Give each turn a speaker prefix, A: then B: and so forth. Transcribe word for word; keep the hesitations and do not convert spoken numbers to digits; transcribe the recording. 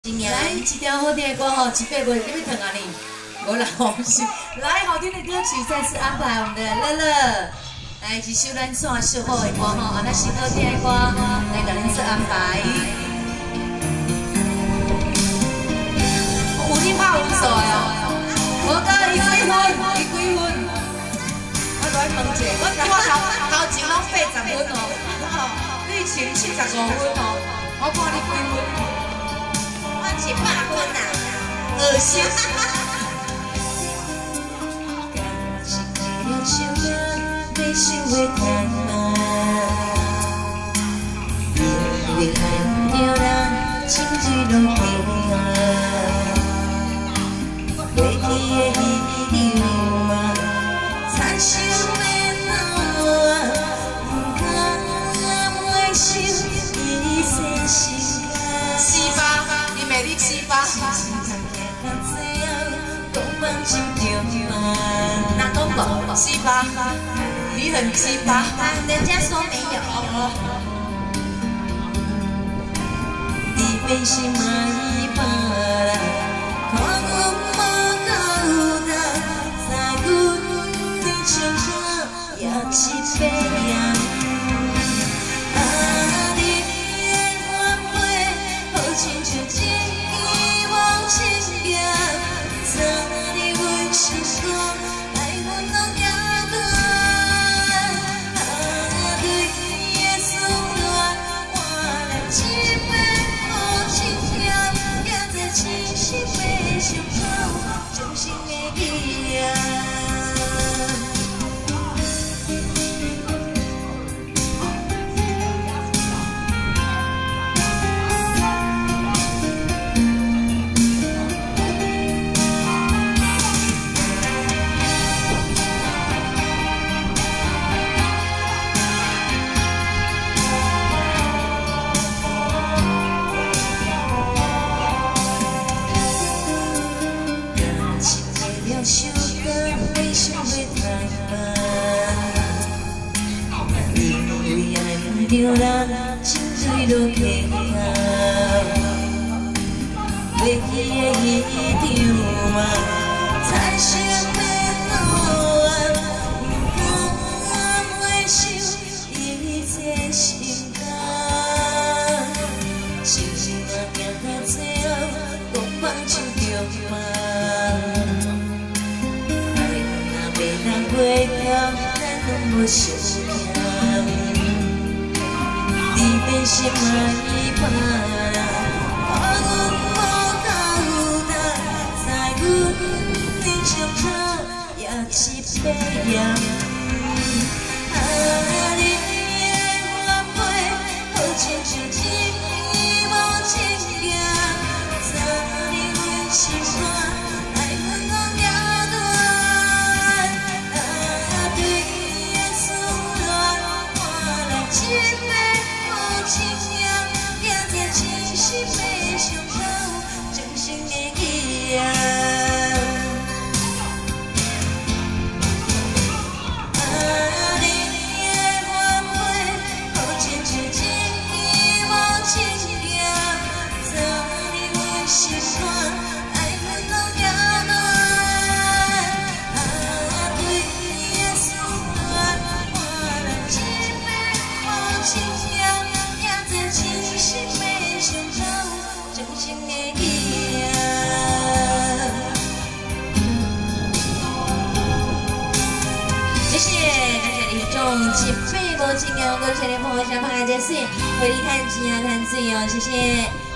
A: 来一条好听的歌吼，一百月你要疼啊你，无啦，我不是。来，好听的歌曲再次安排我们的乐乐，来一首咱线小好的歌吼，啊，那是好听的歌，来甲恁做安排。有你拍有数的哦，无过伊几分？伊几分？我来问一下，我我头头前拢八十分哦，你前七十五分哦，我看你几分？ 是八分呐，恶心！感情为了手啊，被伤会疼啊，因为爱着人，情绪落地啊，过去的遗留啊，残伤的我，不敢回首一生心啊。四八。 你四八，哪都冇四八，你很七八，人家说没有。你被心满意吧啦，看我无够大，在阮的手上也一杯呀。 首歌悲伤会太慢，因为爱着人，情水落去啊，过去的遗留啊，残伤的我，不敢回首一切心肝，心啊行到最后，讲放手着嘛。 袂了，咱拢无相念。你变心爱伊吧啦，看阮无够大，在阮的手上也一杯呀。啊，你的挽回，好亲像一片无情影，早你阮心肝。 一百无情的歌，谢谢朋友下方的结束，回你看钱啊，谈水哦，谢谢。